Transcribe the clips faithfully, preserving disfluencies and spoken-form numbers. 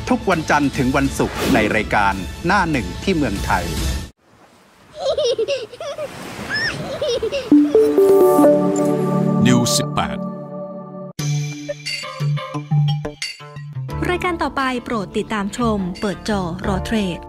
ทุกวันจันทร์ถึงวันศุกร์ในรายการหน้าหนึ่งที่เมืองไทยนิวสิบแปดรายการต่อไปโปรดติดตามชมเปิดจอรอเทรด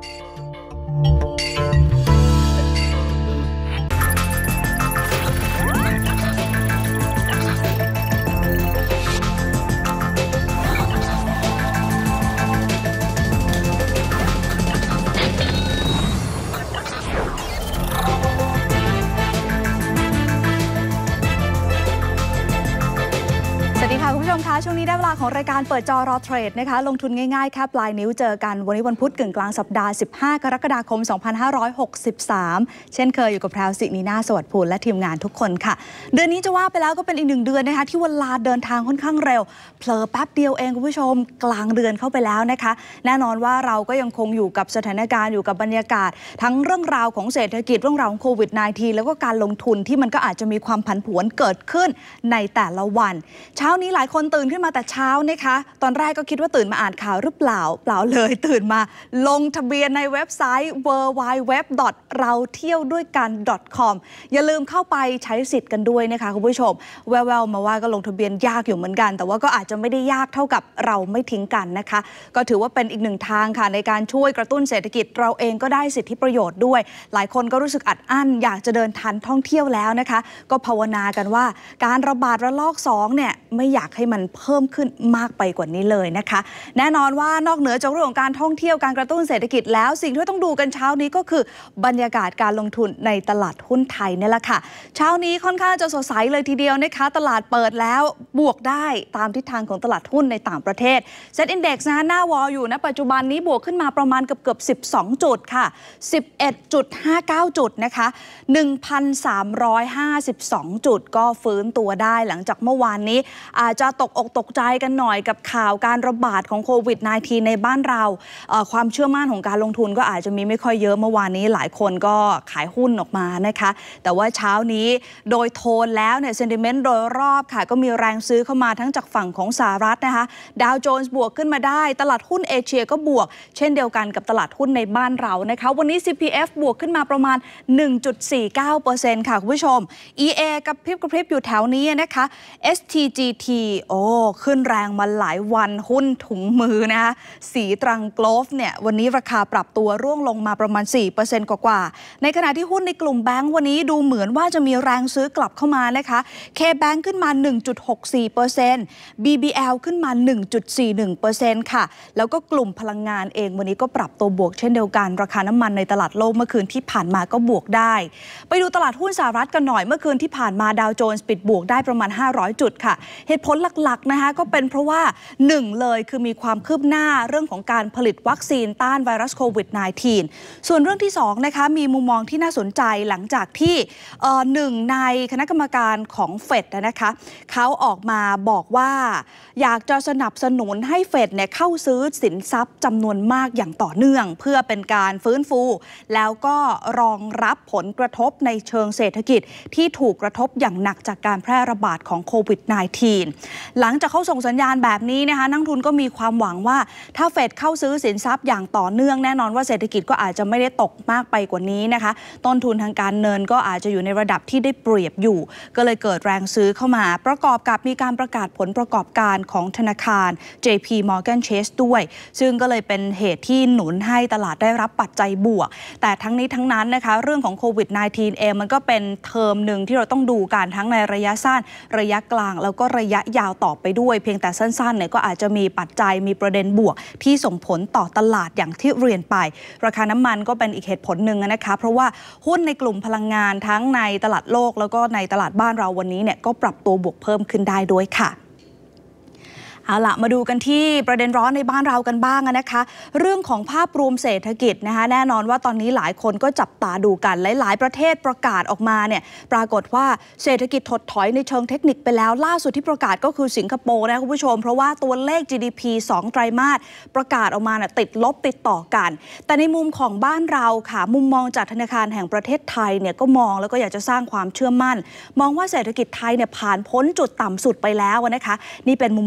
ช่วงนี้ได้เวลาของรายการเปิดจอรอเทรดนะคะลงทุนง่ายๆแค่ปลายนิ้วเจอกันวันนี้วันพุธกึ่งกลางสัปดาห์สิบห้ากรกฎาคมสองพันห้าร้อยหกสิบสามเช่นเคยอยู่กับแพรวสินีนาสวัสดิ์ภูลและทีมงานทุกคนค่ะเดือนนี้จะว่าไปแล้วก็เป็นอีกหนึ่งเดือนนะคะที่เวลาเดินทางค่อนข้างเร็วเผลอแป๊บเดียวเองคุณผู้ชมกลางเดือนเข้าไปแล้วนะคะแน่นอนว่าเราก็ยังคงอยู่กับสถานการณ์อยู่กับบรรยากาศทั้งเรื่องราวของเศรษฐกิจเรื่องราวของโควิด สิบเก้า แล้วก็การลงทุนที่มันก็อาจจะมีความผันผวนเกิดขึ้นในแต่ละวันเช้านี้หลายคนตื่นขึ้นมาแต่เช้านะคะตอนแรกก็คิดว่าตื่นมาอ่านข่าวหรือเปล่าเปล่าเลยตื่นมาลงทะเบียนในเว็บไซต์ ดับเบิลยู ดับเบิลยู ดับเบิลยู ดอท เราเที่ยวด้วยกัน ดอท คอม อย่าลืมเข้าไปใช้สิทธิ์กันด้วยนะคะคุณผู้ชมแววๆมาว่าก็ลงทะเบียนยากอยู่เหมือนกันแต่ว่าก็อาจจะไม่ได้ยากเท่ากับเราไม่ทิ้งกันนะคะก็ถือว่าเป็นอีกหนึ่งทางค่ะในการช่วยกระตุ้นเศรษฐกิจเราเองก็ได้สิทธิประโยชน์ด้วยหลายคนก็รู้สึกอัดอั้นอยากจะเดินทางท่องเที่ยวแล้วนะคะก็ภาวนากันว่าการระบาดระลอกสองเนี่ยไม่อยากให้มันเพิ่มขึ้นมากไปกว่านี้เลยนะคะแน่นอนว่านอกเหนือจากเรื่องของการท่องเที่ยวการกระตุ้นเศรษฐกิจแล้วสิ่งที่ต้องดูกันเช้านี้ก็คือบรรยากาศการลงทุนในตลาดหุ้นไทยนี่แหละค่ะเช้านี้ค่อนข้างจะสดใสเลยทีเดียวนะคะตลาดเปิดแล้วบวกได้ตามทิศทางของตลาดหุ้นในต่างประเทศ เซ็ต Index นะหน้าวอลอยู่นะปัจจุบันนี้บวกขึ้นมาประมาณเกือบๆสิบสองจุดค่ะ สิบเอ็ดจุดห้าเก้า จุดนะคะ หนึ่งพันสามร้อยห้าสิบสอง จุดก็ฟื้นตัวได้หลังจากเมื่อวานนี้อาจจะตกอกตกใจกันหน่อยกับข่าวการระบาดของโควิด สิบเก้า ในบ้านเราความเชื่อมั่นของการลงทุนก็อาจจะมีไม่ค่อยเยอะเมื่อวานนี้หลายคนก็ขายหุ้นออกมานะคะแต่ว่าเช้านี้โดยโทนแล้วเนี่ยเซนติเมนต์โดยรอบค่ะก็มีแรงซื้อเข้ามาทั้งจากฝั่งของสหรัฐนะคะดาวโจนส์บวกขึ้นมาได้ตลาดหุ้นเอเชียก็บวกเช่นเดียวกันกับตลาดหุ้นในบ้านเรานะคะวันนี้ ซี พี เอฟ บวกขึ้นมาประมาณ หนึ่งจุดสี่เก้าเปอร์เซ็นต์ ค่ะคุณผู้ชม อี เอ กับพริบกระพริบอยู่แถวนี้นะคะ เอส ที จี ที โอ้ขึ้นแรงมาหลายวันหุ้นถุงมือนะคะสีตรังโกลฟเนี่ยวันนี้ราคาปรับตัวร่วงลงมาประมาณ สี่เปอร์เซ็นต์ กว่าๆในขณะที่หุ้นในกลุ่มแบงก์วันนี้ดูเหมือนว่าจะมีแรงซื้อกลับเข้ามานะคะ K-Bank ขึ้นมา หนึ่งจุดหกสี่เปอร์เซ็นต์ บี บี แอล ขึ้นมา หนึ่งจุดสี่หนึ่งเปอร์เซ็นต์ ค่ะแล้วก็กลุ่มพลังงานเองวันนี้ก็ปรับตัวบวกเช่นเดียวกันราคาน้ำมันในตลาดโลกเมื่อคืนที่ผ่านมาก็บวกได้ไปดูตลาดหุ้นสหรัฐกันหน่อยเมื่อคืนที่ผ่านมาดาวโจนส์ปิดบวกได้ประมาณห้าร้อยจุดค่ะเหตุผลหลักๆนะคะก็เป็นเพราะว่าหนึ่งเลยคือมีความคืบหน้าเรื่องของการผลิตวัคซีนต้านไวรัสโควิด สิบเก้า ส่วนเรื่องที่สองนะคะมีมุมมองที่น่าสนใจหลังจากที่หนึ่งในคณะกรรมการของเฟดนะคะเขาออกมาบอกว่าอยากจะสนับสนุนให้เฟดเนี่ยเข้าซื้อสินทรัพย์จำนวนมากอย่างต่อเนื่องเพื่อเป็นการฟื้นฟูแล้วก็รองรับผลกระทบในเชิงเศรษฐกิจที่ถูกกระทบอย่างหนักจากการแพร่ระบาดของโควิด สิบเก้า หลังจากเขาส่งสัญญาณแบบนี้นะคะนักทุนก็มีความหวังว่าถ้าเฟดเข้าซื้อสินทรัพย์อย่างต่อเนื่องแน่นอนว่าเศรษฐกิจก็อาจจะไม่ได้ตกมากไปกว่านี้นะคะต้นทุนทางการเงินก็อาจจะอยู่ในระดับที่ได้เปรียบอยู่ก็เลยเกิดแรงซื้อเข้ามาประกอบกับมีการประกาศผลประกอบการของธนาคาร เจ พี Morgan Chase ด้วยซึ่งก็เลยเป็นเหตุที่หนุนให้ตลาดได้รับปัจจัยบวกแต่ทั้งนี้ทั้งนั้นนะคะเรื่องของโควิด สิบเก้า เองมันก็เป็นเทอมหนึ่งที่เราต้องดูกันทั้งในระยะสั้นระยะกลางแล้วก็ระยะยาวต่อไปด้วยเพียงแต่สั้นๆเนี่ยก็อาจจะมีปัจจัยมีประเด็นบวกที่ส่งผลต่อตลาดอย่างที่เรียนไปราคาน้ำมันก็เป็นอีกเหตุผลหนึ่งนะคะเพราะว่าหุ้นในกลุ่มพลังงานทั้งในตลาดโลกแล้วก็ในตลาดบ้านเราวันนี้เนี่ยก็ปรับตัวบวกเพิ่มขึ้นได้ด้วยค่ะ เอาละมาดูกันที่ประเด็นร้อนในบ้านเรากันบ้างนะคะเรื่องของภาพรวมเศรษฐกิจนะคะแน่นอนว่าตอนนี้หลายคนก็จับตาดูกันหลายๆประเทศประกาศออกมาเนี่ยปรากฏว่าเศรษฐกิจถดถอยในเชิงเทคนิคไปแล้วล่าสุดที่ประกาศก็คือสิงคโปร์นะคุณผู้ชมเพราะว่าตัวเลข จี ดี พี สองไตรมาสประกาศออกมาเนี่ยติดลบติดต่อกันแต่ในมุมของบ้านเราค่ะมุมมองจากธนาคารแห่งประเทศไทยเนี่ยก็มองแล้วก็อยากจะสร้างความเชื่อมั่นมองว่าเศรษฐกิจไทยเนี่ยผ่านพ้นจุดต่ำสุดไปแล้วนะคะนี่เป็นมุมมองของ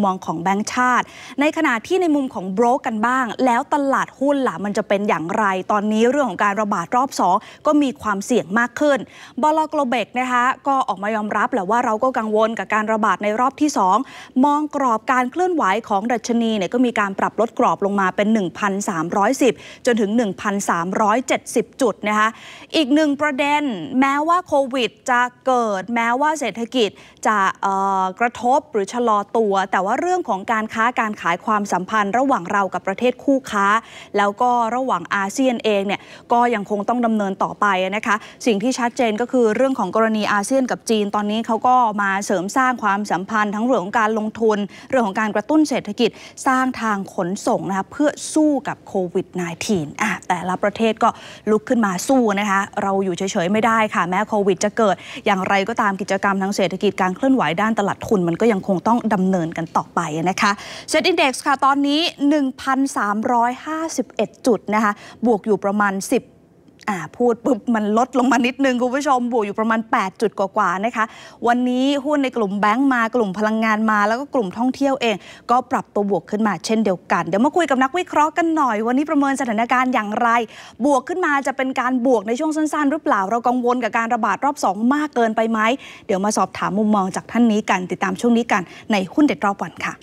แบงก์ชาติในขณะที่ในมุมของโบรกกันบ้างแล้วตลาดหุ้นล่ะมันจะเป็นอย่างไรตอนนี้เรื่องของการระบาดรอบสองก็มีความเสี่ยงมากขึ้นบล.โกลเบกนะคะก็ออกมายอมรับแหละว่าเราก็กังวลกับการระบาดในรอบที่สองมองกรอบการเคลื่อนไหวของดัชนีเนี่ยก็มีการปรับลดกรอบลงมาเป็น หนึ่งพันสามร้อยสิบ จนถึง หนึ่งพันสามร้อยเจ็ดสิบ จุดนะคะอีกหนึ่งประเด็นแม้ว่าโควิดจะเกิดแม้ว่าเศรษฐกิจจะกระทบหรือชะลอตัวแต่ว่าเรื่องของการค้าการขายความสัมพันธ์ระหว่างเรากับประเทศคู่ค้าแล้วก็ระหว่างอาเซียนเองเนี่ยก็ยังคงต้องดำเนินต่อไปนะคะสิ่งที่ชัดเจนก็คือเรื่องของกรณีอาเซียนกับจีนตอนนี้เขาก็มาเสริมสร้างความสัมพันธ์ทั้งเรื่องของการลงทุนเรื่องของการกระตุ้นเศรษฐกิจสร้างทางขนส่งนะคะเพื่อสู้กับโควิด สิบเก้า อ่ะแต่ละประเทศก็ลุกขึ้นมาสู้นะคะเราอยู่เฉยๆไม่ได้ค่ะแม้โควิดจะเกิดอย่างไรก็ตามกิจกรรมทางเศรษฐกิจการเคลื่อนไหวด้านตลาดทุนมันก็ยังคงต้องดำเนินกันต่อไปนะคะเซ็ตอินดี เอ็กซ์ ค่ะตอนนี้ หนึ่งพันสามร้อยห้าสิบเอ็ด จุดนะคะบวกอยู่ประมาณสิบอ่าพูดปุ๊บมันลดลงมานิดนึงคุณผู้ชมบวกอยู่ประมาณแปดจุดกว่าๆนะคะวันนี้หุ้นในกลุ่มแบงก์มากลุ่มพลังงานมาแล้วก็กลุ่มท่องเที่ยวเองก็ปรับตัวบวกขึ้นมาเช่นเดียวกันเดี๋ยวมาคุยกับนักวิเคราะห์กันหน่อยวันนี้ประเมินสถานการณ์อย่างไรบวกขึ้นมาจะเป็นการบวกในช่วงสั้นๆหรือเปล่าเรากังวลกับการระบาดรอบสองมากเกินไปไหมเดี๋ยวมาสอบถามมุมมองจากท่านนี้กันติดตามช่วงนี้กันในหุ้นเด็ดรอบวันค่ะ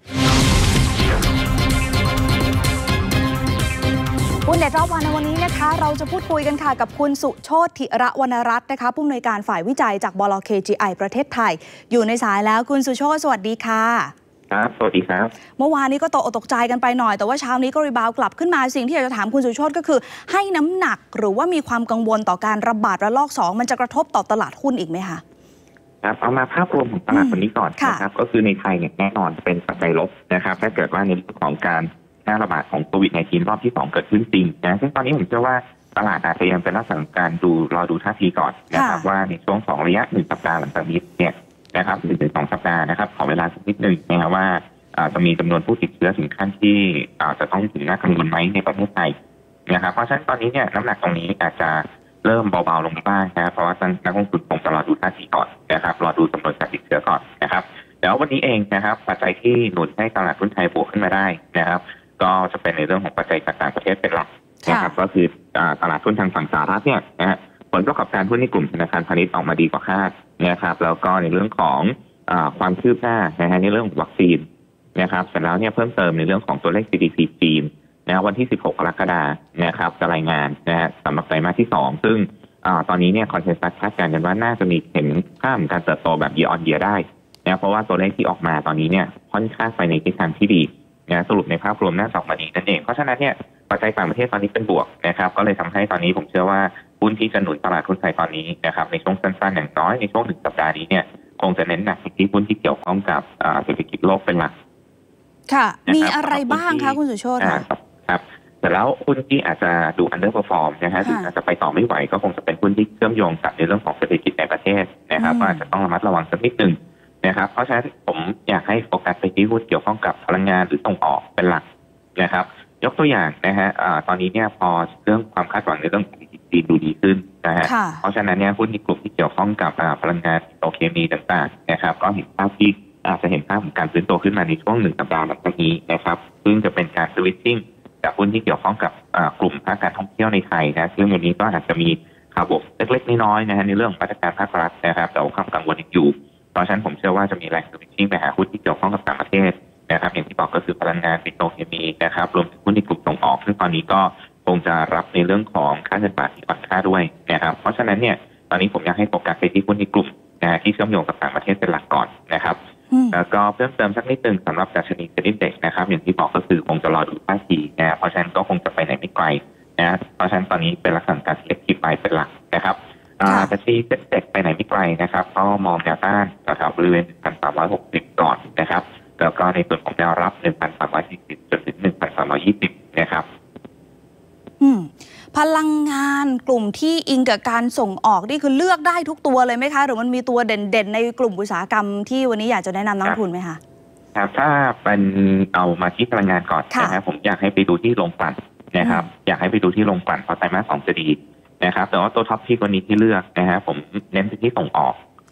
หุ้นเด็ดรอบวันในวันนี้นะคะเราจะพูดคุยกันค่ะกับคุณสุโชติธิระวรรณรัตน์นะคะผู้อำนวยการฝ่ายวิจัยจากบล. เค จี ไอ ประเทศไทยอยู่ในสายแล้วคุณสุโชติสวัสดีค่ะครับสวัสดีครับเมื่อวานนี้ก็ตกอกตกใจกันไปหน่อยแต่ว่าเช้านี้ก็รีบาวกลับขึ้นมาสิ่งที่อยากจะถามคุณสุโชติก็คือให้น้ำหนักหรือว่ามีความกังวลต่อการระบาดระลอกสองมันจะกระทบต่อตลาดหุ้นอีกไหมคะครับเอามาภาพรวมของตลาดวันนี้ก่อนนะครับก็คือในไทยเนี่ยแน่นอนเป็นปัจจัยลบนะครับถ้าเกิดว่าในเรื่องของการแพร่ระบาดของโควิด สิบเก้า รอบที่สองเกิดขึ้นจริงนะซึ่งตอนนี้ผมเชื่อว่าตลาดอาจจะยังเป็นลักษณะการดูรอดูท่าทีก่อนนะครับว่าในช่วงสองระยะหนึ่งสัปดาห์หลังจากนี้เนี่ยนะครับหนึ่งถึงสองสัปดาห์นะครับขอเวลาสักนิดนึงนะครับว่าจะมีจำนวนผู้ติดเชื้อถึงขั้นที่จะต้องถึงน่ากังวลไหมในประเทศไทยนะครับเพราะฉะนั้นตอนนี้เนี่ยน้ำหนักตรงนี้อาจจะเริ่มเบาๆลงไปบ้างนะเพราะว่านักลงทุนคงจะรอดูท่าทีก่อนนะครับรอดูจำนวนการติดเชื้อก่อนนะครับแล้ววันนี้เองนะครับปัจจัยที่หนุนให้ตลาดหุ้นไทยบวกขึ้นมาได้นะครับก็จะเป็นในเรื่องของปัจจัยจากต่างประเทศเป็นหลักนะครับก็คือตลาดหุ้นทางฝั่งสหรัฐเนี่ยนะฮะผลประกอบการหุ้นในกลุ่มธนาคารพาณิชย์ออกมาดีกว่าคาดนะครับแล้วก็ในเรื่องของความคืบหน้านะฮะในเรื่องของวัคซีนนะครับเสร็จแล้วเนี่ยเพิ่มเติมในเรื่องของตัวเลข จี ดี พี จีนนะวันที่สิบหกกรกฎาคมนะครับจะรายงานนะฮะสำหรับไตรมาสที่สองซึ่งตอนนี้เนี่ยคอนเซนแซสคาดการณ์กันว่าน่าจะมีเห็นภาพการเติบโตแบบ year on year ได้นะเพราะว่าตัวเลขที่ออกมาตอนนี้เนี่ยค่อนข้างไปในทิศทางที่ดีนะสรุปในภาพรวมน่าจะออกมาดีนั่นเองเพราะฉะนั้นเนี่ยปัจจัยต่างประเทศตอนนี้เป็นบวกนะครับก็เลยทำให้ตอนนี้ผมเชื่อว่าหุ้นที่จะหนุนตลาดหุ้นไทยตอนนี้นะครับในช่วงสั้นๆอย่างน้อยในช่วงหนึ่งสัปดาห์นี้เนี่ยคงจะเน้นหนักที่หุ้นที่เกี่ยวข้องกับเศรษฐกิจโลกเป็นหลักค่ะมีอะไรบ้างคะคุณสุโชติครับแต่แล้วหุ้นที่อาจจะดู underperform นะฮะหรืออาจจะไปต่อไม่ไหวก็คงจะเป็นหุ้นที่เชื่อมโยงกับในเรื่องของเศรษฐกิจในประเทศนะครับว่าจะต้องระมัดระวังสักนิดนึงนะครับเพราะฉะนั้นผมอยากให้โฟกัสไปที่หุ้นเกี่ยวข้องกับพลังงานหรือส่งออกเป็นหลักนะครับยกตัวอย่างนะฮะตอนนี้เนี่ยพอเรื่องความคาดหวังในเรื่องของเศรษฐกิจจีนดูดีขึ้นนะฮะเพราะฉะนั้นเนี่ยหุ้นในกลุ่มที่เกี่ยวข้องกับพลังงานปิโตรเคมีต่างๆนะครับก็เห็นภาพที่อาจจะเห็นภาพของการฟื้นตัวขึ้นมาในช่วงหนึ่งสัปดาห์หลังจากนี้นะครับซึ่งจะเป็นการสวิตชิ่งจากหุ้นที่เกี่ยวข้องกับกลุ่มภาคการท่องเที่ยวในไทยนะซึ่งวันนี้ก็อาจจะมีข่าวบวกเล็กๆน้อยๆนะฮะในเรื่องมาตรการภาครัฐนะครับแต่ความกังวลอยู่เพราะฉะนั้นผมเชื่อว่าจะมีแรงสวิตชิ่งไปหาหุ้นที่เกี่ยวข้องกับต่างประเทศนะครับอย่างที่บอกก็คือพลังงานปิโตรเคมีนะครับรวมถึงหุ้นในกลุ่มส่งออกซึ่งตอนนี้ก็คงจะรับในเรื่องของค่าเงินบาทที่อ่อนค่าด้วยนะครับเพราะฉะนั้นเนี่ยตอนนี้ผมอยากให้โฟกัสไปที่หุ้นในกลุ่มนะที่เชื่อมโยงกับต่างประเทศเป็นหลักก่อนนะครับแล้วก็เพิ่มเติมสักนิดนึงสำหรับดัชนีเซ็นดิ้งเด็กนะครับอย่างที่บอกก็คือคงจะรอดูท่าทีนะเพราะฉะนั้นก็คงจะไปไหนไม่ไกลนะเพราะฉะนั้นตอนนี้เป็นลักษณะการเก็บที่ไปเป็นหลักนะครับดัชนีเซ็นดิ้งเด็กไปไหนไม่ไกลนะครับก็มองแนวต้านแถวบริเวณ หนึ่งพันสามร้อยหกสิบ ก่อนนะครับแล้วก็ในส่วนของแนวรับ หนึ่งพันสามร้อยสี่สิบ จนถึง หนึ่งพันสามร้อยยี่สิบ นะครับอืมพลังงานกลุ่มที่อิงกับการส่งออกนี่คือเลือกได้ทุกตัวเลยไหมคะหรือมันมีตัวเด่นๆในกลุ่มอุตสาหกรรมที่วันนี้อยากจะแนะนำนักทุนไหมคะครับถ้าเป็นเอามาที่พลังงานก่อนนะครับผมอยากให้ไปดูที่โรงกลั่นนะครับอยากให้ไปดูที่โรงกลั่นเพราะไตรมาสสองจะดีนะครับแต่ว่าตัวท็อปที่วันนี้ที่เลือกนะฮะผมเน้นไปที่ส่งออก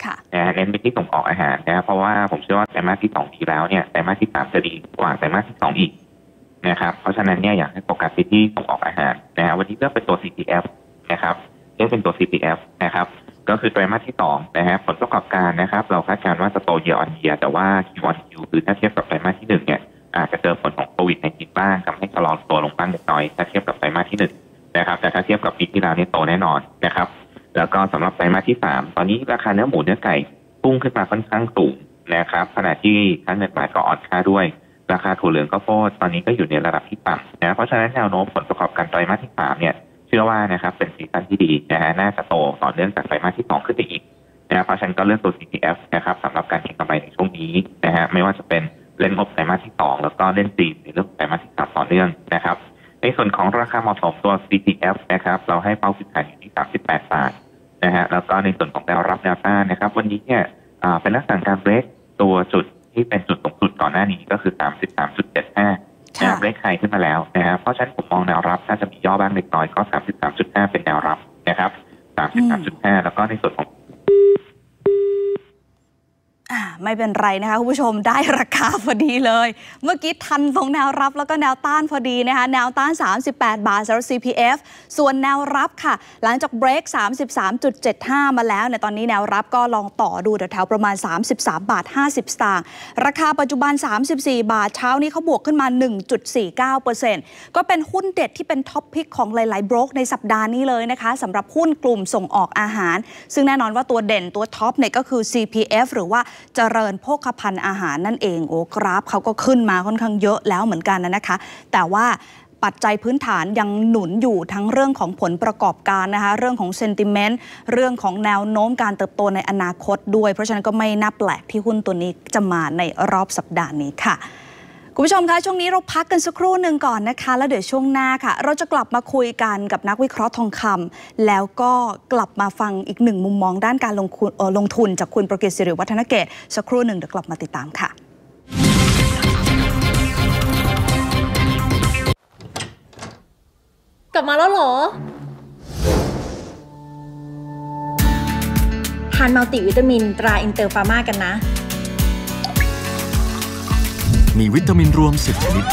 นะเน้นไปที่ส่งออกอาหารนะเพราะว่าผมเชื่อว่าไตรมาสที่สองดีแล้วเนี่ยไตรมาสที่สามจะดีกว่าไตรมาสที่สองอีกนะครับเพราะฉะนั้นเนี่ยอยากให้โฟกัสไปที่ส่งออกอาหารนะวันนี้เลือกเป็นตัว ซี พี เอฟ นะครับเลือกเป็นตัว ซี พี เอฟ นะครับก็คือไตรมาสที่สองนะฮะผลประกอบการนะครับเราคาดการณ์ว่าจะโต year on year แต่ว่า Q on Q คือถ้าเทียบกับไตรมาสที่หนึ่งเนี่ยอาจจะเจอผลของโควิดในจีนบ้างทำให้ชะลอตัวลงบ้างเล็กน้อยถ้าเทียบกับไตรมาสที่หนึ่งนะครับแต่ถ้าเทียบกับปีที่แล้วเนี่ยโตแน่นอนนะครับแล้วก็สำหรับไตรมาสที่สามตอนนี้ราคาเนื้อหมูเนื้อไก่พุ่งขึ้นมาค่อนข้างสูงนะครับขณะที่ค่าเงินบาทก็อ่อนค่าด้วยราคาถั่วเหลืองข้าวโพดตอนนี้ก็อยู่ในระดับที่ต่ำนะเพราะฉะนั้นแนวโน้มผลประกอบการไตรมาสที่สามเนี่ยเชื่อว่านะครับเป็นซีซั่นที่ดีนะฮะน่าจะโตต่อเนื่องจากไตรมาสที่สองขึ้นไปอีกนะเพราะฉะนั้นก็เลือกตัว ซี พี เอฟ นะครับสำหรับการเก็งกำไรในช่วงนี้นะฮะไม่ว่าจะเป็นเล่นงบไตรมาสที่สองแล้วก็เล่นจีนในเรื่องไตรมาสที่สามต่อเนื่องนะครับในส่วนของราคาเหมาะสมตัว ซี พี เอฟ นะครับเราให้เป้าพื้นฐานอยู่ที่สามสิบแปดบาทนะฮะแล้วก็ในส่วนของแนวรับแนวต้านนะครับวันนี้เนี่ยเป็นลักษณะการเบรกตัวจุดที่เป็นจุดสูงสุดก่อนหน้านี้ก็คือ สามสิบสามจุดเจ็ดห้า แนวเบรกไฮขึ้นมาแล้วนะครับเพราะฉะนั้นผมมองแนวรับถ้าจะมีย่อบ้างเล็กน้อยก็ สามสิบสามจุดห้า เป็นแนวรับนะครับ สามสิบสามจุดห้า แล้วก็ในส่วนของไม่เป็นไรนะคะคุณผู้ชมได้ราคาพอดีเลยเมื่อกี้ทันตรงแนวรับแล้วก็แนวต้านพอดีนะคะแนวต้านสามสิบแปดบาทสำหรับ ซี พี เอฟ ส่วนแนวรับค่ะหลังจากเบรก สามสิบสามจุดเจ็ดห้า มาแล้วในตอนนี้แนวรับก็ลองต่อดูแถวๆประมาณสามสิบสามบาทห้าสิบสตางค์ราคาปัจจุบันสามสิบสี่บาทเช้านี้เขาบวกขึ้นมา หนึ่งจุดสี่เก้าเปอร์เซ็นต์ ก็เป็นหุ้นเด็ดที่เป็นท็อปพิกของหลายๆโบรกในสัปดาห์นี้เลยนะคะสำหรับหุ้นกลุ่มส่งออกอาหารซึ่งแน่นอนว่าตัวเด่นตัวท็อปเนี่ยก็คือ ซี พี เอฟ หรือว่าเจริญโภคภัณฑ์อาหารนั่นเองโอ้กราฟเขาก็ขึ้นมาค่อนข้างเยอะแล้วเหมือนกันนะคะแต่ว่าปัจจัยพื้นฐานยังหนุนอยู่ทั้งเรื่องของผลประกอบการนะคะเรื่องของเซนติเมนต์เรื่องของแนวโน้มการเติบโตในอนาคตด้วยเพราะฉะนั้นก็ไม่น่าแปลกที่หุ้นตัวนี้จะมาในรอบสัปดาห์นี้ค่ะคุณผู้ชมคะช่วงนี้เราพักกันสักครู่หนึ่งก่อนนะคะแล้วเดี๋ยวช่วงหน้าค่ะเราจะกลับมาคุยกันกับนักวิเคราะห์ทองคำแล้วก็กลับมาฟังอีกหนึ่งมุมมองด้านการลงทุนลงทุนจากคุณประกิตสิริวัฒนเกตสักครู่หนึ่งเดี๋ยวกลับมาติดตามค่ะกลับมาแล้วเหรอทานมัลติวิตามินตราอินเตอร์ฟาร์มากันนะมีวิตามินรวมสิบชนิด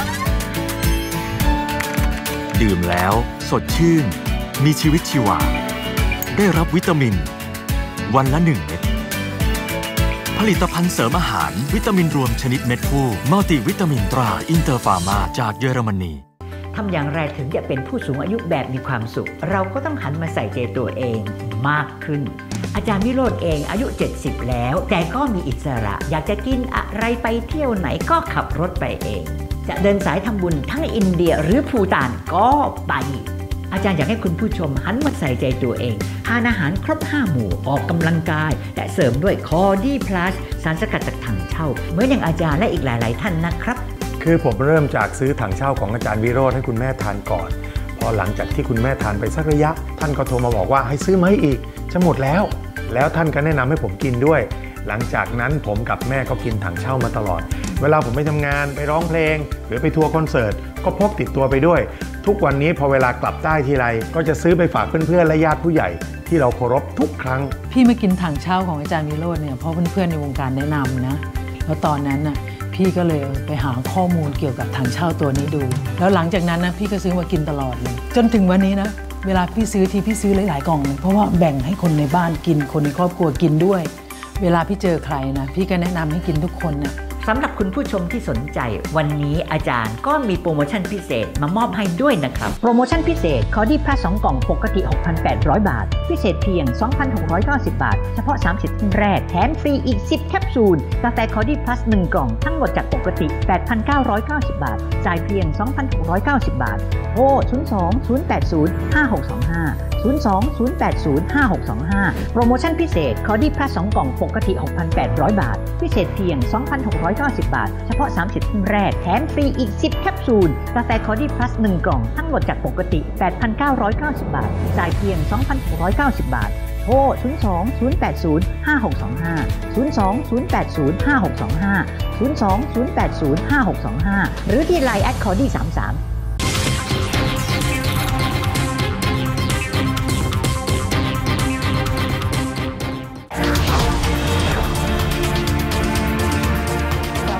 ดื่มแล้วสดชื่นมีชีวิตชีวาได้รับวิตามินวันละหนึ่งเม็ดผลิตภัณฑ์เสริมอาหารวิตามินรวมชนิดเม็ดฟูมัลติวิตามินตราอินเตอร์ฟาร์มาจากเยอรมนีทำอย่างไรถึงจะเป็นผู้สูงอายุแบบมีความสุขเราก็ต้องหันมาใส่ใจตัวเองมากขึ้นอาจารย์วิโรจน์เองอายุเจ็ดสิบแล้วแต่ก็มีอิสระอยากจะกินอะไรไปเที่ยวไหนก็ขับรถไปเองจะเดินสายทำบุญทั้งอินเดียหรือภูฏานก็ไปอาจารย์อยากให้คุณผู้ชมหันมาใส่ใจตัวเองทานอาหารครบห้าหมู่ออกกำลังกายและเสริมด้วยคอดี้พลัสสารสกัดจากถังเช่าเหมือนอย่างอาจารย์และอีกหลายๆท่านนะครับคือผมเริ่มจากซื้อถังเช่าของอาจารย์วิโรจน์ให้คุณแม่ทานก่อนพอหลังจากที่คุณแม่ทานไปสักระยะท่านก็โทรมาบอกว่าให้ซื้อมาให้อีกจะหมดแล้วแล้วท่านก็แนะนำให้ผมกินด้วยหลังจากนั้นผมกับแม่ก็กินถังเช่ามาตลอดเวลาผมไปทำงานไปร้องเพลงหรือไปทัวร์คอนเสิร์ตก็พกติดตัวไปด้วยทุกวันนี้พอเวลากลับใต้ทีไรก็จะซื้อไปฝากเพื่อนๆและญาติผู้ใหญ่ที่เราเคารพทุกครั้งพี่มากินถังเช่าของอาจารย์วิโรจน์เนี่ยเพราะเพื่อนๆในวงการแนะนำนะแล้วตอนนั้นน่ะพี่ก็เลยไปหาข้อมูลเกี่ยวกับถังเช่าตัวนี้ดูแล้วหลังจากนั้นนะพี่ก็ซื้อมากินตลอดเลยจนถึงวันนี้นะเวลาพี่ซื้อทีพี่ซื้อหลายๆกล่องเพราะว่าแบ่งให้คนในบ้านกินคนในครอบครัวกินด้วยเวลาพี่เจอใครนะพี่ก็แนะนำให้กินทุกคนนะสำหรับคุณผู้ชมที่สนใจวันนี้อาจารย์ก็มีโปรโมชั่นพิเศษมามอบให้ด้วยนะครับโปรโมชั่นพิเศษคอดี้พลัสสองกล่องปกติ หกพันแปดร้อย บาทพิเศษเพียง สองพันหกร้อยเก้าสิบ บาทเฉพาะสามสิบท่านแรกแถมฟรีอีกสิบแคปซูลกาแฟคอดี้พลัสหนึ่งกล่องทั้งหมดจากปกติ แปดพันเก้าร้อยเก้าสิบ บาทจ่ายเพียง สองพันหกร้อยเก้าสิบ บาทโทรศูนย์ สอง ศูนย์ แปด ศูนย์ ห้า หก สอง ห้า ศูนย์ สอง ศูนย์ แปด ศูนย์ ห้า หก สอง ห้าโปรโมชั่นพิเศษคอดี้พลัสสองกล่องปกติ หกพันแปดร้อย บาทพิเศษเพียง สองพันหกร้อยเก้าสิบ บาทเฉพาะสามสิบท่านแรกแถมฟรีอีกสิบแคปซูลกาแฟคอดี้พลัสหนึ่งกล่องทั้งหมดจากปกติ แปดพันเก้าร้อยเก้าสิบ บาทจ่ายเพียง สองพันหกร้อยเก้าสิบ บาทโทรศูนย์ สอง ศูนย์ แปด ศูนย์ ห้า หก สอง ห้า ศูนย์ สอง ศูนย์ แปด ศูนย์ ห้า หก สอง ห้า ศูนย์ สอง ศูนย์ แปด ศูนย์ ห้า หก สอง ห้าหรือที่ ไลน์ แอท คอดี้ สามสาม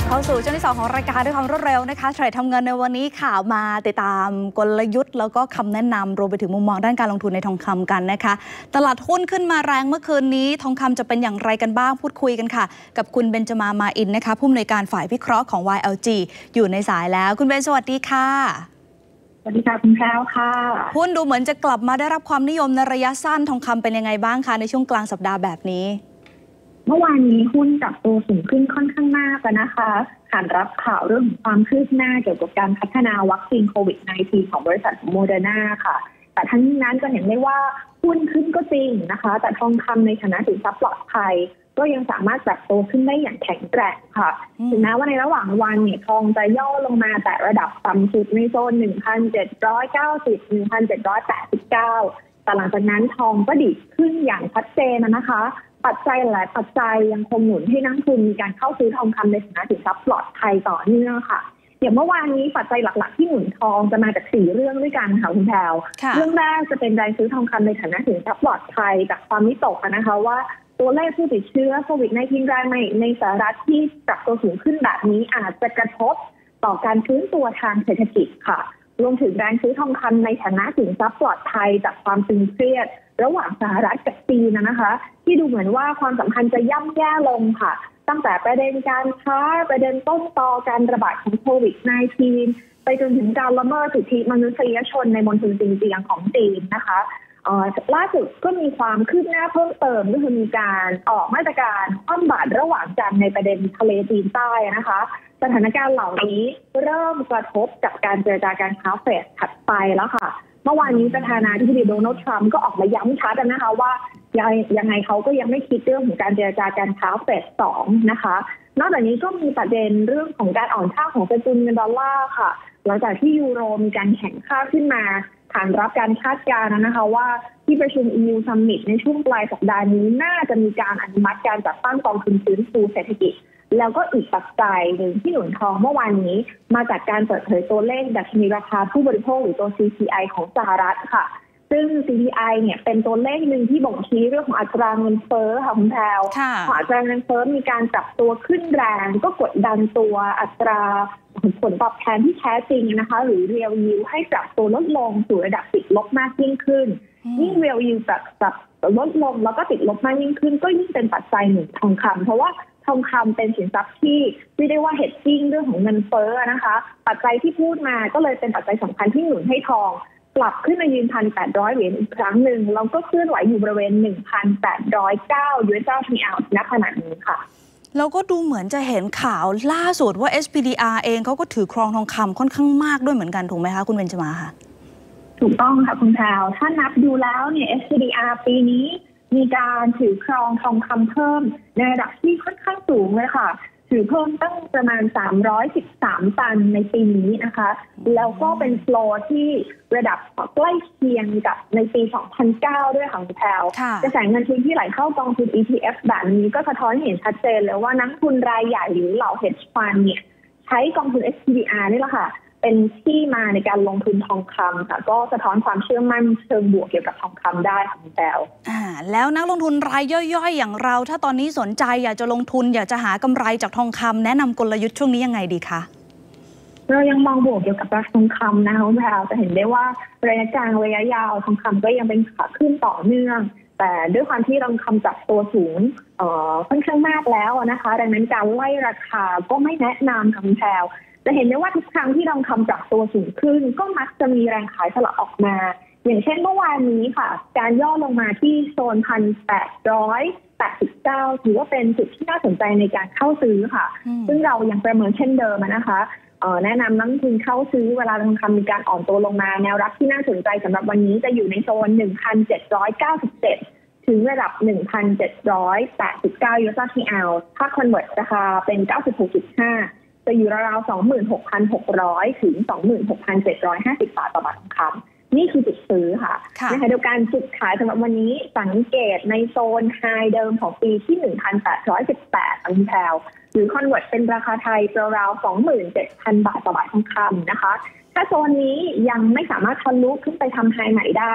เข้าสู่ช่วงที่สองของรายการด้วยความรวดเร็วนะคะเทรดทำเงินในวันนี้ข่าวมาติดตามกลยุทธ์แล้วก็คำแนะนำรวมไปถึงมุมมองด้านการลงทุนในทองคำกันนะคะตลาดหุ้นขึ้นมาแรงเมื่อคืนนี้ทองคำจะเป็นอย่างไรกันบ้างพูดคุยกันค่ะกับคุณเบนจมามาอินนะคะผู้อำนวยการฝ่ายวิเคราะห์ของ วาย แอล จี อยู่ในสายแล้วคุณเบนสวัสดีค่ะสวัสดีค่ะคุณแพรวค่ะหุ้นดูเหมือนจะกลับมาได้รับความนิยมในระยะสั้นทองคำเป็นยังไงบ้างคะในช่วงกลางสัปดาห์แบบนี้เมื่อวานนี้หุ้นจับตัวสูงขึ้นค่อนข้างมากนะคะขานรับข่าวเรื่องความคืบหน้าเกี่ยวกับการพัฒนาวัคซีนโควิด สิบเก้า ของบริษัทโมเดอร์นาค่ะแต่ทั้งนี้นั้นจะเห็นได้ว่าหุ้นขึ้นก็จริงนะคะแต่ทองคำในฐานะสินทรัพย์ปลอดภัยก็ยังสามารถปรับตัวขึ้นได้อย่างแข็งแกร่งค่ะถึงแม้ว่าในระหว่างวันเนี่ยทองจะย่อลงมาแต่ระดับต่ำสุดในโซน หนึ่งพันเจ็ดร้อยเก้าสิบ หนึ่งพันเจ็ดร้อยแปดสิบเก้า แต่หลังจากนั้นทองก็ดิบขึ้นอย่างชัดเจนนะคะปัจจัยหลายปัจจัยยังคงหนุนให้นักลงทุนมีการเข้าซื้อทองคำในฐานะสินทรัพย์ปลอดภัยต่อเนื่องค่ะอย่างเมื่อวานนี้ปัจจัยหลักๆที่หนุนทองจะมาจากสี่เรื่องด้วยกันค่ะคุณแพรวเรื่องแรกจะเป็นแรงซื้อทองคำในฐานะสินทรัพย์ปลอดภัยจากความวิตกนะคะว่าตัวเลขผู้ติดเชื้อโควิด สิบเก้า รายใหม่ในสหรัฐที่ปรับตัวสูงขึ้นแบบนี้อาจจะกระทบต่อการฟื้นตัวทางเศรษฐกิจค่ะรวมถึงแรงซื้อทองคำในฐานะสินทรัพย์ปลอดภัยจากความตึงเครียดระหว่างสหรัฐกับจีนนะคะที่ดูเหมือนว่าความสัมพันธ์จะย่ำแย่ลงค่ะตั้งแต่ประเด็นการค้าประเด็นต้นตอการระบาดของโควิด สิบเก้า ไปจนถึงการละเมิดสิทธิมนุษยชนในมณฑลซินเจียงของจีนนะคะล่าสุดก็มีความคืบหน้าเพิ่มเติมก็คือมีการออกมาตรการคว่ำบาตรระหว่างกันในประเด็นทะเลจีนใต้นะคะสถานการณ์เหล่านี้เริ่มกระทบกับการเจรจาการค้าเฟดถัดไปแล้วค่ะเมื่อวานนี้ประธานาธิบดีโดนัลด์ทรัมป์ก็ออกมาย้ำชัดนะคะว่ายังไงเขาก็ยังไม่คิดเรื่องของการเจรจาการค้าเฟดสองนะคะนอกจากนี้ก็มีประเด็นเรื่องของการอ่อนค่าของสกุลเงินดอลลาร์ค่ะหลังจากที่ยูโรมีการแข็งค่าขึ้นมาฐานรับการคาดการณ์นะคะว่าที่ประชุม อี ยู Summit ในช่วงปลายสัปดาห์นี้น่าจะมีการอนุมัติการจัดตั้งกองทุนฟื้นฟูเศรษฐกิจแล้วก็อีกปัจจัยหนึ่งที่หนุนทองเมื่อวานนี้มาจากการเปิดเผยตัวเลขดัชนีราคาผู้บริโภคหรือตัว ซี พี ไอ ของสหรัฐค่ะซึ่ง ซี พี ไอ เนี่ยเป็นตัวเลขหนึ่งที่บ่งชี้เรื่องของอัตราเงินเฟ้อค่ะคุณแพรวพออัตราเงินเฟ้อมีการปรับตัวขึ้นแรงก็กดดันตัวอัตราผลตอบแทนที่แท้จริงนะคะหรือ real yield ให้ปรับตัวลดลงสู่ระดับติดลบมากยิ่งขึ้นยิ่ง real yield ปรับปรับลดลงแล้วก็ติดลบมากยิ่งขึ้นก็ยิ่งเป็นปัจจัยหนุนทองคำเพราะว่าทองคำเป็นสินทรัพย์ที่ไม่ได้ว่า hedging เรื่องของเงินเฟ้อนะคะปัจจัยที่พูดมาก็เลยเป็นปัจจัยสำคัญที่หนุนให้ทองปรับขึ้นมายืน หนึ่งพันแปดร้อย เหรียญอีกครั้งหนึ่งแล้วก็เคลื่อนไหวอยู่บริเวณ หนึ่งพันแปดร้อยเก้า ยู เอส ดอลลาร์ ต่อออนซ์ณขณะนี้ค่ะแล้วก็ดูเหมือนจะเห็นข่าวล่าสุดว่า เอส พี ดี อาร์ เองเขาก็ถือครองทองคำค่อนข้างมากด้วยเหมือนกันถูกไหมคะคุณเบญจมาค่ะถูกต้องค่ะคุณแพรวถ้านับดูแล้วเนี่ย เอส พี ดี อาร์ ปีนี้มีการถือครองทองคำเพิ่มในระดับที่ค่อนข้างสูงเลยค่ะถือเพิ่มตั้งประมาณสามร้อยสิบสามตันในปีนี้นะคะแล้วก็เป็นโฟลว์ที่ระดับใกล้เคียงกับในปีสองพันเก้าด้วยค่ะคุณแพรวกระแสเงินทุนที่ไหลเข้ากองทุน อี ที เอฟ แบบนี้ก็สะท้อนให้เห็นชัดเจนเลยว่านักทุนรายใหญ่หรือเหล่า hedge fund เนี่ยใช้กองทุน เอส พี ดี อาร์ นี่แหละค่ะเป็นที่มาในการลงทุนทองคำค่ะก็สะท้อนความเชื่อมั่นเชิงบวกเกี่ยวกับทองคำได้ค่ะคุณแพรวอ่าแล้วนักลงทุนรายย่อยๆอย่างเราถ้าตอนนี้สนใจอยากจะลงทุนอยากจะหากำไรจากทองคำแนะนำกลยุทธ์ช่วงนี้ยังไงดีคะเรายังมองบวกเกี่ยวกับราคาทองคำนะคะคุณแพรวจะเห็นได้ว่าระยะกลางระยะยาวทองคำก็ยังเป็นขาขึ้นต่อเนื่องแต่ด้วยความที่ทองคำจับตัวสูงเอ่อค่อนข้างมากแล้วนะคะดังนั้นการไล่ราคาก็ไม่แนะนำค่ะคุณแพรวจะเห็นได้ว่าทุกครั้งที่ทองคำปรับตัวสูงขึ้นก็มักจะมีแรงขายสลับออกมาอย่างเช่นเมื่อวานนี้ค่ะการย่อลงมาที่โซน หนึ่งพันแปดร้อยแปดสิบเก้า ถือว่าเป็นจุดที่น่าสนใจในการเข้าซื้อค่ะซึ่งเรายังประเมินเช่นเดิมนะคะแนะนำนักลงทุนเข้าซื้อเวลาทองคำมีการอ่อนตัวลงมาแนวรับที่น่าสนใจสำหรับวันนี้จะอยู่ในโซน หนึ่งพันเจ็ดร้อยเก้าสิบเจ็ด ถึงระดับ หนึ่งพันเจ็ดร้อยแปดสิบเก้า ยู เอส ดอลลาร์ ต่อออนซ์ถ้าคอนเวิร์ตราคาเป็น เก้าสิบหกจุดห้าจะอยู่ราวๆ สองหมื่นหกพันหกร้อย ถึง สองหมื่นหกพันเจ็ดร้อยห้าสิบ บาทต่อบาททองคำนี่คือจุดซื้อค่ะในขณะเดียวกันจุดขายสำหรับวันนี้สังเกตในโซนไฮเดิมของปีที่ หนึ่งพันแปดร้อยสิบแปด อันแพลวหรือคอนเวิร์ตเป็นราคาไทยราวๆ สองหมื่นเจ็ดพัน บาทต่อบาททองคำนะคะถ้าโซนนี้ยังไม่สามารถทะลุขึ้นไปทำไฮใหม่ได้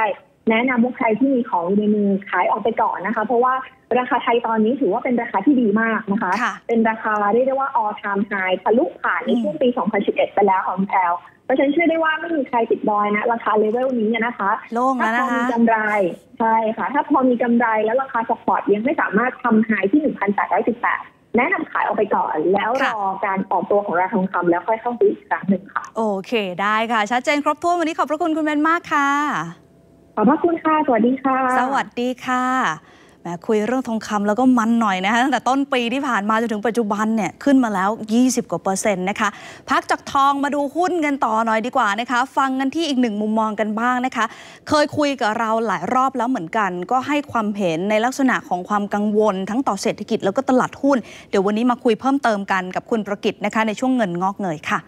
แนะนำว่าใครที่มีของอยู่ในมือขายออกไปก่อนนะคะเพราะว่าราคาไทยตอนนี้ถือว่าเป็นราคาที่ดีมากนะคะเป็นราคาเรียกได้ว่า all time high ทะลุผ่านในช่วงปี สองพันสิบเอ็ด ไปแล้วของแพลวเพราะฉะนั้นเชื่อได้ว่าไม่มีใครติดดอยนะราคาเลเวลนี้นะคะโล่งแล้วนะคะถ้าพอมีกำไรใช่ค่ะถ้าพอมีกำไรแล้วราคาสปอร์ตยังไม่สามารถทำไฮที่ หนึ่งพันแปดร้อยสิบแปด แนะนำขายออกไปก่อนแล้วรอการออกตัวของราคาทองคำแล้วค่อยเข้าซื้ออีกครั้งหนึ่งค่ะโอเคได้ค่ะชัดเจนครบถ้วนวันนี้ขอบพระคุณคุณเบนมากค่ะขอบพระคุณค่ะสวัสดีค่ะสวัสดีค่ะแหมคุยเรื่องทองคำแล้วก็มันหน่อยนะคะตั้งแต่ต้นปีที่ผ่านมาจนถึงปัจจุบันเนี่ยขึ้นมาแล้วยี่สิบกว่าเปอร์เซ็นต์นะคะพักจากทองมาดูหุ้นกันต่อหน่อยดีกว่านะคะฟังกันที่อีกหนึ่งมุมมองกันบ้างนะคะเคยคุยกับเราหลายรอบแล้วเหมือนกันก็ให้ความเห็นในลักษณะของความกังวลทั้งต่อเศรษฐกิจแล้วก็ตลาดหุ้นเดี๋ยววันนี้มาคุยเพิ่มเติมกันกับคุณประกิตนะคะในช่วงเงินงอกเงยค่ะ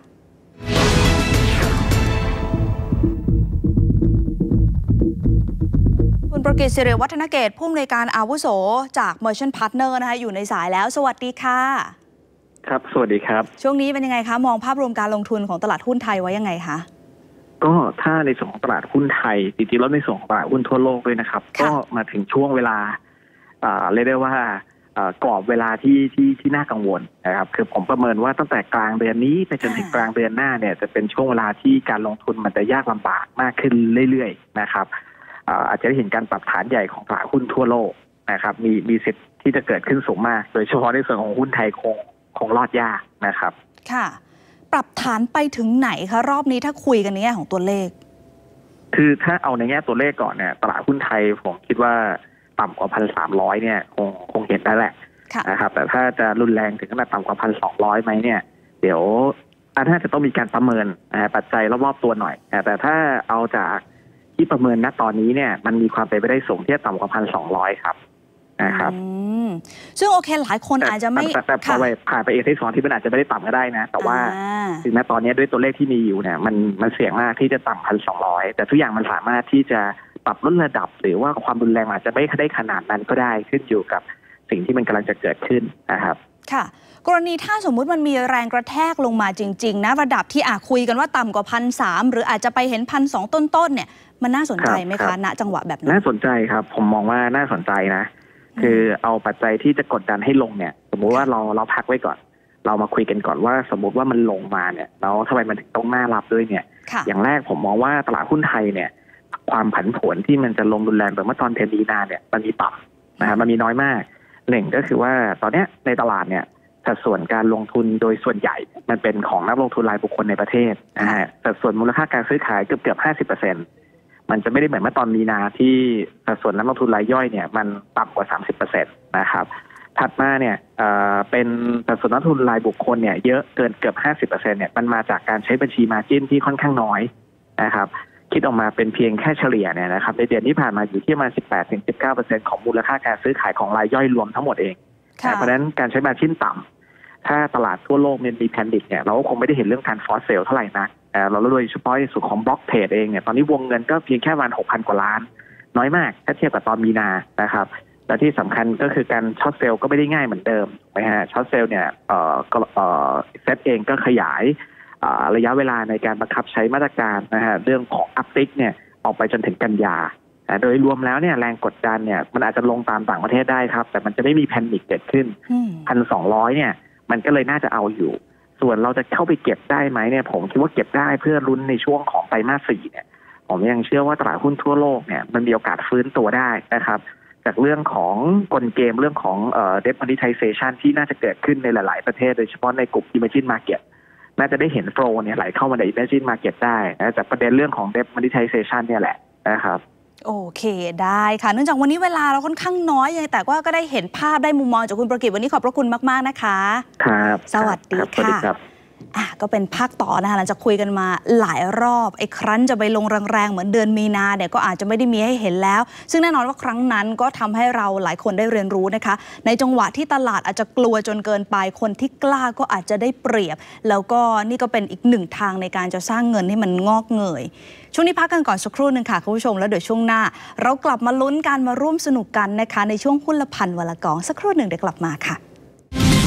คุณประกิต ศิริวัฒนเกตผู้อำนวยการอาวุโสจาก Merchant Partner นะคะอยู่ในสายแล้วสวัสดีค่ะครับสวัสดีครับช่วงนี้เป็นยังไงคะมองภาพรวมการลงทุนของตลาดหุ้นไทยไว้ยังไงคะก็ถ้าในส่วนของตลาดหุ้นไทยจริงๆแล้วในส่วนของตลาดหุ้นทั่วโลกด้วยนะครับก็มาถึงช่วงเวลาเรียกได้ว่ากรอบเวลาที่ที่ที่น่ากังวลนะครับคือผมประเมินว่าตั้งแต่กลางเดือนนี้ไปจนถึงกลางเดือนหน้าเนี่ยจะเป็นช่วงเวลาที่การลงทุนมันจะยากลำบากมากขึ้นเรื่อยๆนะครับอาจจะได้เห็นการปรับฐานใหญ่ของตลาดหุ้นทั่วโลกนะครับมีมีสิทธิ์ที่จะเกิดขึ้นสูงมากโดยเฉพาะในส่วนของหุ้นไทยคงคงรอดยากนะครับค่ะปรับฐานไปถึงไหนคะรอบนี้ถ้าคุยกันในแง่ของตัวเลขคือถ้าเอาในแง่ตัวเลขก่อนเนี่ยตลาดหุ้นไทยผมคิดว่าต่ำกว่าพันสามร้อยเนี่ยคงคงเห็นได้แหละนะครับแต่ถ้าจะรุนแรงถึงขนาดต่ำกว่าพันสองร้อยไหมเนี่ยเดี๋ยวน่าจะต้องมีการประเมินปัจจัยรอบๆตัวหน่อยแต่ถ้าเอาจากที่ประเมินณตอนนี้เนี่ยมันมีความเป็นไปได้สูงที่ต่ำกว่าพันสองร้อยครับนะครับซึ่งโอเคหลายคนอาจจะไม่แต่พอไปผ่านไปเอที่สองที่มันอาจจะไม่ได้ต่ำก็ได้นะแต่ว่าถึงแม้ตอนนี้ด้วยตัวเลขที่มีอยู่เนี่ยมันมันเสี่ยงมากที่จะต่ำพันสองร้อยแต่ทุกอย่างมันสามารถที่จะปรับลดระดับหรือว่าความรุนแรงอาจจะไม่ได้ขนาดนั้นก็ได้ขึ้นอยู่กับสิ่งที่มันกำลังจะเกิดขึ้นนะครับค่ะกรณีถ้าสมมุติมันมีแรงกระแทกลงมาจริงๆนะระดับที่อาคุยกันว่าต่ำกว่าพันสามหรืออาจจะไปเห็นพันสองต้นๆเนี่ยมันน่าสนใจไหมคะณจังหวะแบบนั้นน่าสนใจครับผมมองว่าน่าสนใจนะคือเอาปัจจัยที่จะกดดันให้ลงเนี่ยสมมุติว่าเราเราพักไว้ก่อนเรามาคุยกันก่อนว่าสมมุติว่ามันลงมาเนี่ยแล้วทำไมมันถึงต้องน่ารับด้วยเนี่ยอย่างแรกผมมองว่าตลาดหุ้นไทยเนี่ยความผันผวนที่มันจะลงรุนแรงแบบเมื่อตอนเทมีนาเนี่ยมันมีต่ำนะครับมันมีน้อยมากหนึ่งก็คือว่าตอนนี้ในตลาดเนี่ยสัดส่วนการลงทุนโดยส่วนใหญ่มันเป็นของนักลงทุนรายบุคคลในประเทศนะฮะสัดส่วนมูลค่าการซื้อขายเกือบเกือบห้าสิบเปอร์เซ็นต์มันจะไม่ได้เหมือนเมื่อตอนมีนาที่สัดส่วนนักลงทุนรายย่อยเนี่ยมันต่ำกว่า สามสิบเปอร์เซ็นต์ นะครับถัดมาเนี่ยเอ่อเป็นสัดส่วนนักลงทุนรายบุคคลเนี่ยเยอะเกินเกือบ ห้าสิบเปอร์เซ็นต์ เนี่ยมันมาจากการใช้บัญชีมาร์จิ้นที่ค่อนข้างน้อยนะครับคิดออกมาเป็นเพียงแค่เฉลี่ยเนี่ยนะครับในเดือนที่ผ่านมาอยู่ที่ประมาณ สิบแปดถึงสิบเก้าเปอร์เซ็นต์ ของมูลค่าการซื้อขายของรายย่อยรวมทั้งหมดเองเพราะฉะนั้นการใช้มาร์จิ้นต่ำถ้าตลาดทั่วโลกมีแพนิคเนี่ยเราก็คงไม่ได้เห็นเรื่องการฟอร์เซลเท่าไหร่นักเราโดยเฉพาะในส่วนของบล็อกเทรดเองเนี่ยตอนนี้วงเงินก็เพียงแค่ประมาณ หกพัน กว่าล้านน้อยมากถ้าเทียบกับตอนมีนานะครับและที่สำคัญก็คือการช็อตเซลล์ก็ไม่ได้ง่ายเหมือนเดิมนะฮะช็อตเซลล์เนี่ยเอ่อเอ่อเซตเองก็ขยายระยะเวลาในการบังคับใช้มาตรการนะฮะเรื่องของอัพติกเนี่ยออกไปจนถึงกันยาโดยรวมแล้วเนี่ยแรงกดดันเนี่ยมันอาจจะลงตามต่างประเทศได้ครับแต่มันจะไม่มีแพนิคเกิดขึ้น พันสองร้อย เนี่ยมันก็เลยน่าจะเอาอยู่ส่วนเราจะเข้าไปเก็บได้ไหมเนี่ยผมคิดว่าเก็บได้เพื่อลุ้นในช่วงของไตรมาสสี่เนี่ยผมยังเชื่อว่าตลาดหุ้นทั่วโลกเนี่ยมันมีโอกาสฟื้นตัวได้นะครับจากเรื่องของกลเกมเรื่องของเอ่อ debt monetization ที่น่าจะเกิดขึ้นในหลายๆประเทศโดยเฉพาะในกลุ่ม emerging market น่าจะได้เห็นโฟลว์เนี่ยไหลเข้ามาใน emerging market ได้นะจากประเด็นเรื่องของ debt monetization เนี่ยแหละนะครับโอเคได้ค่ะเนื่องจากวันนี้เวลาเราค่อนข้างน้อยแต่ว่าก็ได้เห็นภาพได้มุมมองจากคุณประกิตวันนี้ขอบพระคุณมากๆนะคะครับสวัสดีค่ะอ่ะก็เป็นภาคต่อนะคะหลังจากคุยกันมาหลายรอบไอ้ครั้นจะไปลงแรงๆเหมือนเดือนมีนาเนี่ยก็อาจจะไม่ได้มีให้เห็นแล้วซึ่งแน่นอนว่าครั้งนั้นก็ทำให้เราหลายคนได้เรียนรู้นะคะในจังหวะที่ตลาดอาจจะกลัวจนเกินไปคนที่กล้าก็อาจจะได้เปรียบแล้วก็นี่ก็เป็นอีกหนึ่งทางในการจะสร้างเงินให้มันงอกเงยช่วงนี้พักกันก่อนสักครู่หนึ่งค่ะคุณผู้ชมแล้วเดี๋ยวช่วงหน้าเรากลับมาลุ้นการมาร่วมสนุกกันนะคะในช่วงหุ้นละพันวันละกองสักครู่หนึ่งเดี๋ยวกลับมาค่ะ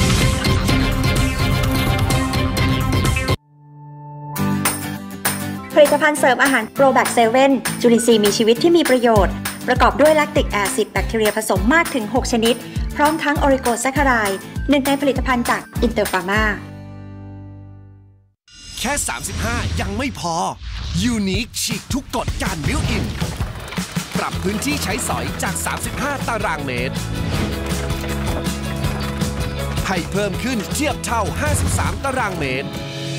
ผลิตภัณฑ์เสริมอาหารโปรแบคเซเว่นจุลินทรีย์มีชีวิตที่มีประโยชน์ประกอบด้วยแลคติกแอซิดแบคทีเรียผสมมากถึงหกชนิดพร้อมทั้งออริโกแซคคาไรด์หนึ่งในผลิตภัณฑ์จากอินเตอร์ฟาร์มาแค่สามสิบห้ายังไม่พอยูนิคฉีกทุกกฎการบิวอินปรับพื้นที่ใช้สอยจากสามสิบห้าตารางเมตรให้เพิ่มขึ้นเทียบเท่าห้าสิบสามตารางเมตร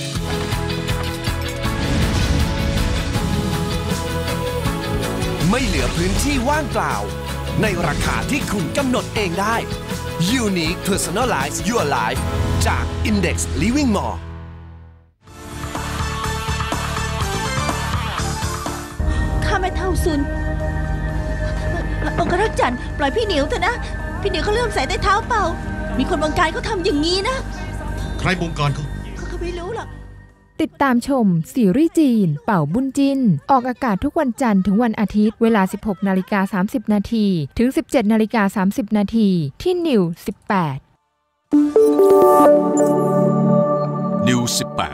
ไม่เหลือพื้นที่ว่างเปล่าในราคาที่คุณกำหนดเองได้ Unique Personalize Your Life จาก Index Living Mall ข้าไม่เท่าซุนองครักษ์จันทร์ปล่อยพี่เหนียวเถอะนะพี่เหนียวเขาเริ่มใส่ใต้เท้าเปล่ามีคนบงการเขาทำอย่างนี้นะใครบงการเขาเขาไม่รู้หรอกติดตามชมซีรีส์จีนเป่าบุญจินออกอากาศทุกวันจันทร์ถึงวันอาทิตย์เวลา สิบหกนาฬิกาสามสิบนาทีถึง สิบเจ็ดนาฬิกาสามสิบนาทีที่นิวสิบแปดนิวสิบแปด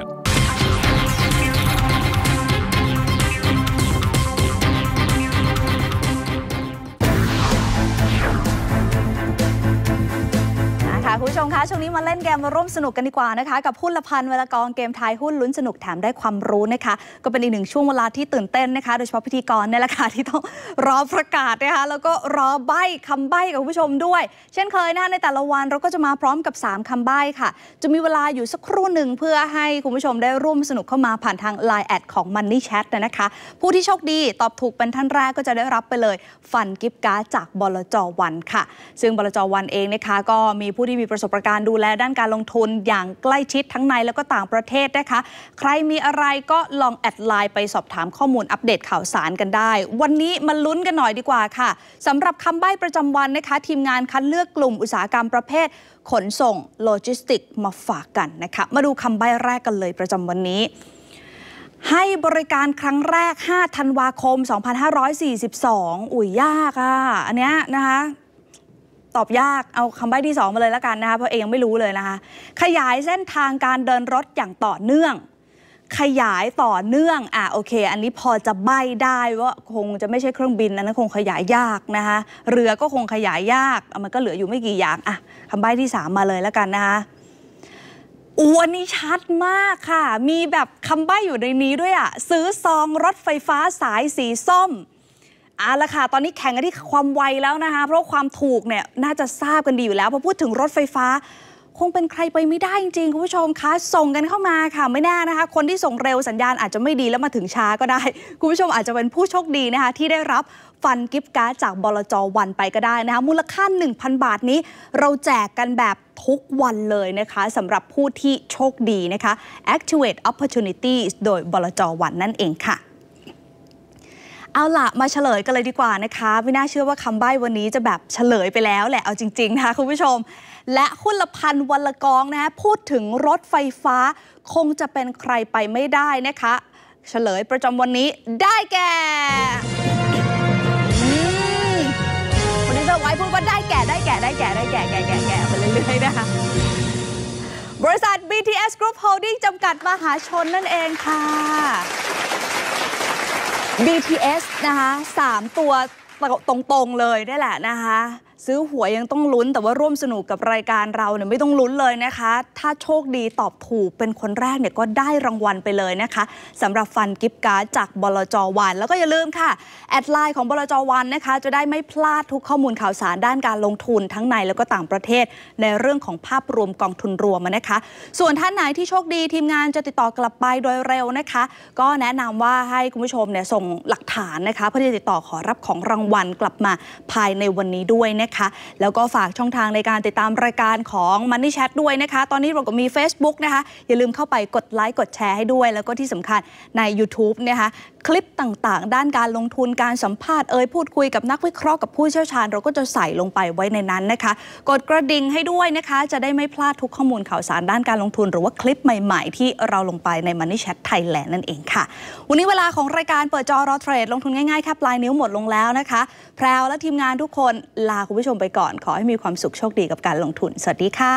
คุณผู้ชมคะช่วงนี้มาเล่นเกมมาร่วมสนุกกันดีกว่านะคะกับหุ้นละพันเวลากองเกมทายหุ้นลุ้นสนุกแถมได้ความรู้นะคะก็เป็นอีกหนึ่งช่วงเวลาที่ตื่นเต้นนะคะโดยเฉพาะพิธีกรเนี่ยแหละค่ะที่ต้องรอประกาศนะคะแล้วก็รอใบ้คำใบ้กับคุณผู้ชมด้วยเช่นเคยนะในแต่ละวันเราก็จะมาพร้อมกับสามคำใบ้ค่ะจะมีเวลาอยู่สักครู่หนึ่งเพื่อให้คุณผู้ชมได้ร่วมสนุกเข้ามาผ่านทาง ไลน์ แอดของ Money Chat นะคะผู้ที่โชคดีตอบถูกเป็นท่านแรกก็จะได้รับไปเลยฟันกิฟต์การ์ดจากบลจ.วันค่ะซึ่งบลจ.วันเองนะคะก็มีผู้ที่มีประสบการณ์ดูแลด้านการลงทุนอย่างใกล้ชิดทั้งในแล้วก็ต่างประเทศนะคะใครมีอะไรก็ลองแอดไลน์ไปสอบถามข้อมูลอัปเดตข่าวสารกันได้วันนี้มาลุ้นกันหน่อยดีกว่าค่ะสำหรับคำใบ้ประจำวันนะคะทีมงานคัดเลือกกลุ่มอุตสาหกรรมประเภทขนส่งโลจิสติกมาฝากกันนะคะมาดูคำใบ้แรกกันเลยประจำวันนี้ให้บริการครั้งแรกห้าธันวาคมสองพันห้าร้อยสี่สิบสองอุ้ยยากอ่ะอันเนี้ยนะคะตอบยากเอาคำใบ้ที่สองมาเลยแล้วกันนะคะเพราะเองยังไม่รู้เลยนะคะขยายเส้นทางการเดินรถอย่างต่อเนื่องขยายต่อเนื่องอ่ะโอเคอันนี้พอจะใบ้ได้ว่าคงจะไม่ใช่เครื่องบินนะคงขยายยากนะคะเรือก็คงขยายยากมันก็เหลืออยู่ไม่กี่อย่างอ่ะคำใบ้ที่สามมาเลยแล้วกันนะคะอ้วนนี่ชัดมากค่ะมีแบบคำใบ้อยู่ในนี้ด้วยอ่ะซื้อซองรถไฟฟ้าสายสีส้มเอาละค่ะตอนนี้แข่งกันที่ความไวแล้วนะคะเพราะความถูกเนี่ยน่าจะทราบกันดีอยู่แล้วพอพูดถึงรถไฟฟ้าคงเป็นใครไปไม่ได้จริงๆคุณผู้ชมคะส่งกันเข้ามาค่ะไม่แน่นะคะคนที่ส่งเร็วสัญญาณอาจจะไม่ดีแล้วมาถึงช้าก็ได้คุณผู้ชมอาจจะเป็นผู้โชคดีนะคะที่ได้รับฟันกิฟต์การ์ดจากบลจ.วันไปก็ได้นะคะมูลค่า หนึ่งพัน บาทนี้เราแจกกันแบบทุกวันเลยนะคะสำหรับผู้ที่โชคดีนะคะ Activate Opportunities โดยบลจ.วันนั่นเองค่ะเอาล่ะมาเฉลยกันเลยดีกว่านะคะไม่น่าเชื่อว่าคำใบ้วันนี้จะแบบเฉลยไปแล้วแหละเอาจริงๆนะคะคุณผู้ชมและหุ้นละพันวันละกองนะคะพูดถึงรถไฟฟ้าคงจะเป็นใครไปไม่ได้นะคะเฉลยประจำวันนี้ได้แก่คนที่จะไว้พูดว่าได้แก่ได้แก่ได้แก่ได้แก่แก่แก่แก่ไปเรื่อยๆนะคะบริษัท บี ที เอส Group Holding จำกัดมหาชนนั่นเองค่ะบี ที เอส นะคะสามตัวตรงๆเลยได้แหละนะคะซื้อหวยยังต้องลุ้นแต่ว่าร่วมสนุกกับรายการเราเนี่ยไม่ต้องลุ้นเลยนะคะถ้าโชคดีตอบถูกเป็นคนแรกเนี่ยก็ได้รางวัลไปเลยนะคะสำหรับฟันกิฟต์การ์ดจากบลจ.วันแล้วก็อย่าลืมค่ะแอดไลน์ของบลจ.วันนะคะจะได้ไม่พลาดทุกข้อมูลข่าวสารด้านการลงทุนทั้งในแล้วก็ต่างประเทศในเรื่องของภาพรวมกองทุนรวมนะคะส่วนท่านไหนที่โชคดีทีมงานจะติดต่อกลับไปโดยเร็วนะคะก็แนะนำว่าให้คุณผู้ชมเนี่ยส่งหลักฐานนะคะเพื่อที่จะติดต่อขอรับของรางวัลกลับมาภายในวันนี้ด้วยนะคะแล้วก็ฝากช่องทางในการติดตามรายการของ Money Chat ด้วยนะคะตอนนี้เราก็มี Facebook นะคะอย่าลืมเข้าไปกดไลค์กดแชร์ให้ด้วยแล้วก็ที่สำคัญใน YouTube นะคะคลิปต่างๆด้านการลงทุนการสัมภาษณ์เอ่ยพูดคุยกับนักวิเคราะห์กับผู้เชี่ยวชาญเราก็จะใส่ลงไปไว้ในนั้นนะคะกดกระดิ่งให้ด้วยนะคะจะได้ไม่พลาดทุกข้อมูลข่าวสารด้านการลงทุนหรือว่าคลิปใหม่ๆที่เราลงไปใน Money Chat Thailand นั่นเองค่ะวันนี้เวลาของรายการเปิดจอรอเทรดลงทุนง่ายๆแค่ปลายนิ้วหมดลงแล้วนะคะแพรวและทีมงานทุกคนลาคุณผู้ชมไปก่อนขอให้มีความสุขโชคดีกับการลงทุนสวัสดีค่ะ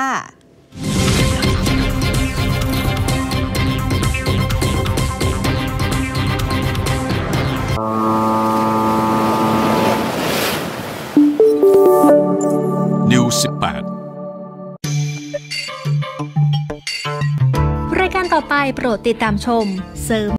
โปรดติดตามชมเสริม